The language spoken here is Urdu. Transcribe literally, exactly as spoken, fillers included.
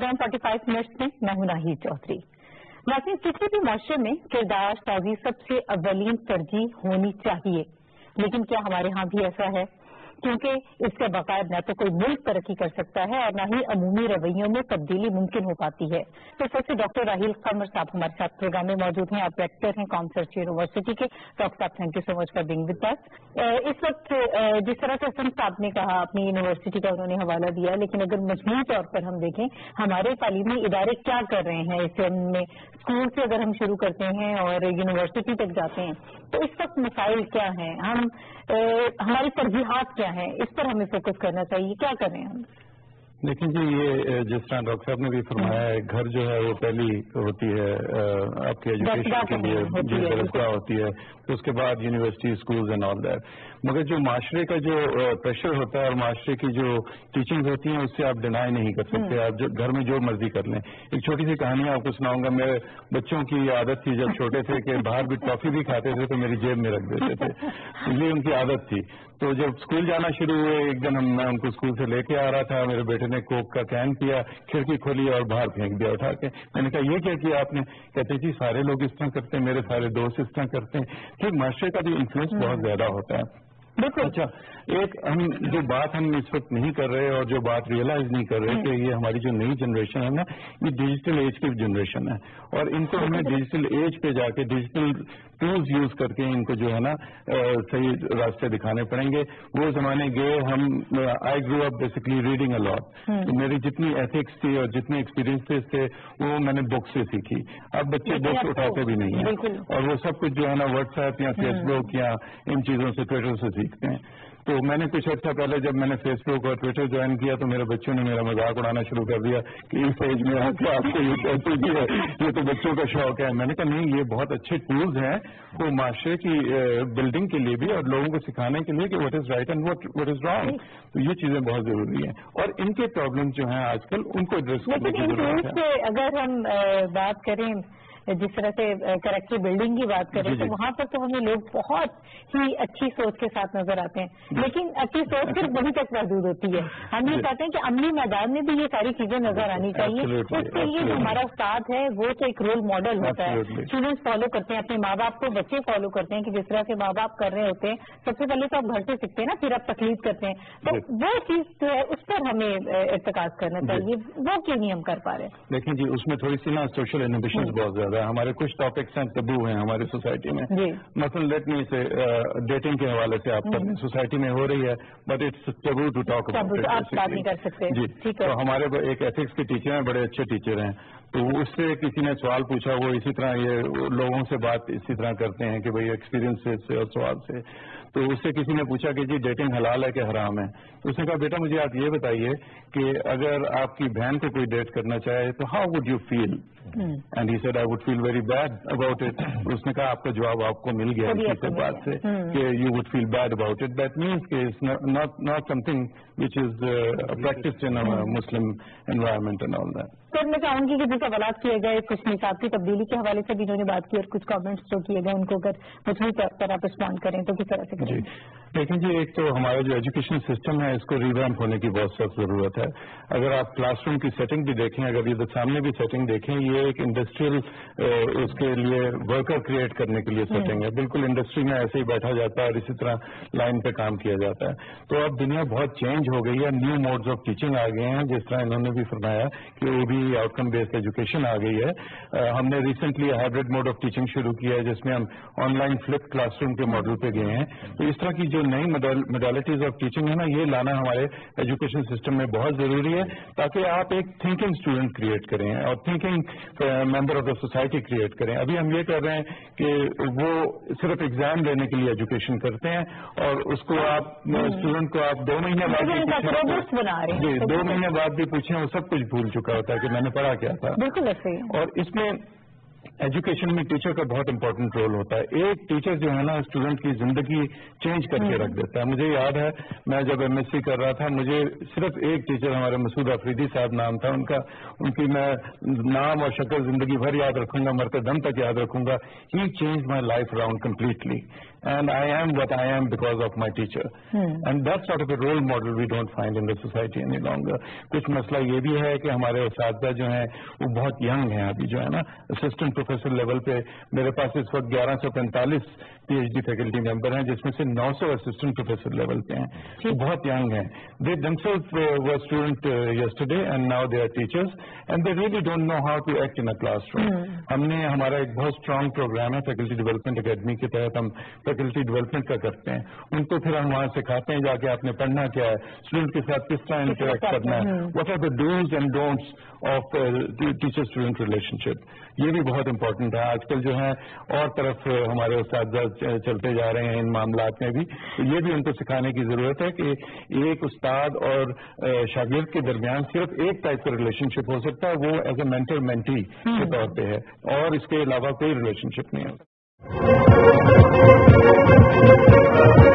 پروگرام فورٹی فائیو منٹس میں میں ہوں ناہید چودھری۔ ناظرین، کسی بھی معاشرے میں کردار سازی سب سے اولین ترجیح ہونی چاہیے، لیکن کیا ہمارے ہاں بھی ایسا ہے؟ کیونکہ اس کے بغیر نہ تو کوئی ملک ترقی کر سکتا ہے اور نہ ہی عمومی رویوں میں تبدیلی ممکن ہو پاتی ہے۔ تو سب سے ڈاکٹر راحیل قمر صاحب ہمارے ساتھ پروگرام میں موجود ہیں۔ آپ ریکٹر ہیں کامسرچ یونیورسٹی کے۔ ڈاکٹر صاحب، thank you so much for being with us. اس وقت جس طرح سے حسن صاحب نے کہا، اپنی یونیورسٹی کا انہوں نے حوالہ دیا، لیکن اگر مجموعی طور پر ہم دیکھیں ہمارے تعلیمی ادارے کیا کر رہے ہیں اس میں، اسکول سے اگر ہم شروع کرتے ہیں اور یونیورسٹی تک جاتے ہیں، تو اس وقت مسائل کیا ہیں، ہم ہماری ترجیحات کیا ہیں، اس پر ہمیں فوکس کرنا چاہیے، کیا کر رہے ہیں ہم؟ دیکھیں جی، یہ جس طرح ڈاکٹر صاحب نے بھی فرمایا ہے، گھر جو ہے وہ پہلی ہوتی ہے آپ کی ایجوکیشن کے لیے، جی درسگاہ ہوتی ہے، تو اس کے بعد university, schools and all that. مگر جو معاشرے کا جو پریشر ہوتا ہے اور معاشرے کی جو ٹیچنگ ہوتی ہیں، اس سے آپ ڈینائی نہیں کر سکتے، آپ جو گھر میں جو مرضی کر لیں۔ ایک چھوٹی سی کہانی آپ کو سناؤں گا۔ میرے بچوں کی عادت تھی جب چھوٹے تھے کہ باہر بھی ٹافی بھی کھاتے تھے تو میری جیب میں رکھ دیتے تھے، یہ ان کی عادت تھی۔ تو جب اسکول جانا شروع ہوئے، ایک دن ہم میں ان کو اسکول سے لے کے آ رہا تھا، میرے بیٹے نے کوک کا کین کیا، کھڑکی کھولی اور باہر پھینک دیا اٹھا کے۔ میں نے کہا یہ کیا کیا آپ نے؟ کہتے جی سارے لوگ اس طرح کرتے ہیں، میرے سارے دوست اس طرح کرتے ہیں۔ پھر معاشرے کا بھی انفلوئنس بہت زیادہ ہوتا ہے۔ اچھا، ایک ہم جو بات ہم اس وقت نہیں کر رہے اور جو بات ریئلائز نہیں کر رہے کہ یہ ہماری جو نئی جنریشن ہے نا، یہ ڈیجیٹل ایج کی جنریشن ہے، اور ان کو ہمیں ڈیجیٹل ایج پہ جا کے ڈیجیٹل ٹولز یوز کر کے ان کو جو ہے نا صحیح راستے دکھانے پڑیں گے۔ وہ زمانے گئے، ہم آئی گرو اپ بیسکلی ریڈنگ اے لاٹ، میری جتنی ایتھکس تھی اور جتنے ایکسپیرینسز تھے وہ میں نے بک سے سیکھی۔ اب بچے بکس اٹھاتے بھی نہیں ہیں، اور وہ سب کچھ جو ہے نا واٹس ایپ یا فیس بک یا ان چیزوں سے، ٹویٹر سے سیکھتے ہیں۔ تو میں نے کچھ عرصہ پہلے جب میں نے فیس بک اور ٹویٹر جوائن کیا تو میرے بچوں نے میرا مذاق اڑانا شروع کر دیا کہ اس ایج میں آ کے آپ کو یہ کہتے بھی ہے، یہ تو بچوں کا شوق ہے۔ میں نے کہا نہیں، یہ بہت اچھے ٹولز ہیں وہ معاشرے کی بلڈنگ کے لیے بھی اور لوگوں کو سکھانے کے لیے کہ what is right and what is wrong. تو یہ چیزیں بہت ضروری ہیں، اور ان کے پرابلم جو ہیں آج کل ان کو ایڈریس کرنے کی ضرورت ہے۔ اگر ہم بات کریں جس طرح سے کریکٹر بلڈنگ کی بات کریں تو وہاں پر تو ہمیں لوگ بہت ہی اچھی سوچ کے ساتھ نظر آتے ہیں، لیکن اچھی سوچ صرف وہیں تک محدود ہوتی ہے۔ ہم یہ چاہتے ہیں کہ عملی میدان میں بھی یہ ساری چیزیں نظر آنی چاہیے۔ اس کے لیے جو ہمارا استاد ہے وہ تو ایک رول ماڈل ہوتا ہے، اسٹوڈینٹس فالو کرتے ہیں، اپنے ماں باپ کو بچے فالو کرتے ہیں کہ جس طرح سے ماں باپ کر رہے ہوتے ہیں۔ سب سے پہلے تو آپ گھر سے سیکھتے ہیں نا، پھر آپ تقلید کرتے ہیں، تو وہ چیز جو ہے اس پر ہمیں ارتکاز کرنا چاہیے، وہ کیوں نہیں ہم کر پا رہے؟ دیکھیں جی، اس میں تھوڑی سی نا سوشل انہیبیشنز بہت زیادہ ہے۔ ہمارے کچھ ٹاپکس ہیں ٹبو ہیں ہماری سوسائٹی میں، مثلا لیٹ می سے ڈیٹنگ کے حوالے سے آپ پر سوسائٹی میں ہو رہی ہے، but it's taboo to talk about it, بات نہیں کر سکتے جی۔ تو ہمارے ایک ایتھکس کے ٹیچر ہیں، بڑے اچھے ٹیچر ہیں، تو اس سے کسی نے سوال پوچھا، وہ اسی طرح یہ لوگوں سے بات اسی طرح کرتے ہیں کہ بھائی ایکسپیرینس سے اور سوال سے۔ تو اس سے کسی نے پوچھا کہ جی ڈیٹنگ حلال ہے کہ حرام ہے؟ تو اس نے کہا بیٹا مجھے آپ یہ بتائیے کہ اگر آپ کی بہن کو کوئی ڈیٹ کرنا چاہے تو how would you feel? And he said I would feel very bad about it. اس نے کہا آپ کا جواب آپ کو مل گیا اس بات سے کہ you would feel bad about it, that means کہ not something which is practised in Muslim environment and all that. Sir میں چاہوں گی کہ جو سوالات کیے گئے کچھ نصاب کی تبدیلی کے حوالے سے بھی انہوں نے بات کی، اور کچھ کامنٹس جو کیے گئے ان کو اگر مجموعی طور پر آپ رسپونڈ کریں تو کس طرح سے کریں؟ جی دیکھیں جی، ایک تو ہمارا جو ایجوکیشن سسٹم ہے اس کو ریویمپ ہونے کی بہت سخت ضرورت ہے۔ اگر آپ کلاس روم کی سیٹنگ بھی دیکھیں، اگر یہ سامنے بھی سیٹنگ دیکھیں، یہ ایک انڈسٹریل اس کے لیے ورکر کریٹ کرنے کے لیے سیٹنگ ہے، بالکل انڈسٹری میں ایسے ہی بیٹھا جاتا ہے اور اسی طرح لائن پہ کام کیا جاتا ہے۔ تو اب دنیا بہت چینج ہو گئی ہے، نیو موڈز آف ٹیچنگ آ گئے ہیں، جس طرح انہوں نے بھی فرمایا کہ وہ بھی آؤٹ کم بیسڈ ایجوکیشن آ گئی ہے۔ ہم نے recently hybrid mode of teaching شروع کیا ہے جس میں ہم online flip classroom کے ماڈل پہ گئے ہیں۔ تو اس طرح کی جو نئی موڈیلٹیز آف ٹیچنگ ہے نا، یہ لانا ہمارے ایجوکیشن سسٹم میں بہت ضروری ہے، تاکہ آپ ایک تھنکنگ اسٹوڈنٹ کریٹ کریں اور thinking member of the society create کریں۔ ابھی ہم یہ کر رہے ہیں کہ وہ صرف ایگزام دینے کے لیے ایجوکیشن کرتے ہیں، اور اس کو آپ اسٹوڈنٹ کو آپ دو مہینے بعد جی دو مہینے بعد بھی پوچھیں وہ سب کچھ بھول چکا ہوتا ہے کہ میں نے پڑھا کیا تھا۔ بالکل ایسے ہی۔ اور اس میں ایجوکیشن میں ٹیچر کا بہت امپورٹنٹ رول ہوتا ہے. ایک ٹیچر جو ہے نا اسٹوڈنٹ کی زندگی چینج کر کے رکھ دیتا ہے. مجھے یاد ہے میں جب ایم ایس سی کر رہا تھا مجھے صرف ایک ٹیچر ہمارے مسعود آفریدی صاحب نام تھا ان کا, ان کی میں نام اور شکل زندگی بھر یاد رکھوں گا, مرتے دم تک یاد رکھوں گا. He change my life around completely and I am what I am because of my teacher. Hmm. And that sort of a role model we don't find in the society any longer. کچھ مسئلہ یہ بھی ہے کہ ہمارے اساتذہ جو ہیں وہ بہت ینگ ہیں ابھی جو ہے نا, اسسٹنٹ پروفیسر لیول پہ میرے پاس اس وقت گیارہ سو پینتالیس P H D faculty member ہیں جس میں سے نو سو اسسٹنٹ پروفیسر لیول پہ ہیں, وہ بہت ینگ ہیں. They themselves were student uh, yesterday and now they are teachers and they really don't know how to act in a classroom. Hmm. ہم نے ہمارا ایک بہت اسٹرانگ پروگرام ہے فیکلٹی ڈیولپمنٹ اکیڈمی کے تحت, ہم فیکلٹی ڈیولپمنٹ کا کرتے ہیں. ان کو پھر ہم وہاں سکھاتے ہیں جا کے آپ نے پڑھنا کیا ہے, اسٹوڈنٹ کے ساتھ کس طرح انٹریکٹ کرنا ہے, what are the dos and don'ts of teacher student relationship. یہ بھی بہت امپورٹنٹ ہے. آج کل جو ہے اور طرف ہمارے اساتذہ چلتے جا رہے ہیں ان معاملات میں بھی, یہ بھی ان کو سکھانے کی ضرورت ہے کہ ایک استاد اور شاگرد کے درمیان صرف ایک ٹائپ کا ریلیشن شپ ہو سکتا ہے, وہ ایز اے مینٹر مینٹی کے طور پہ ہے, اور اس کے علاوہ کوئی ریلیشن شپ نہیں ہوتا.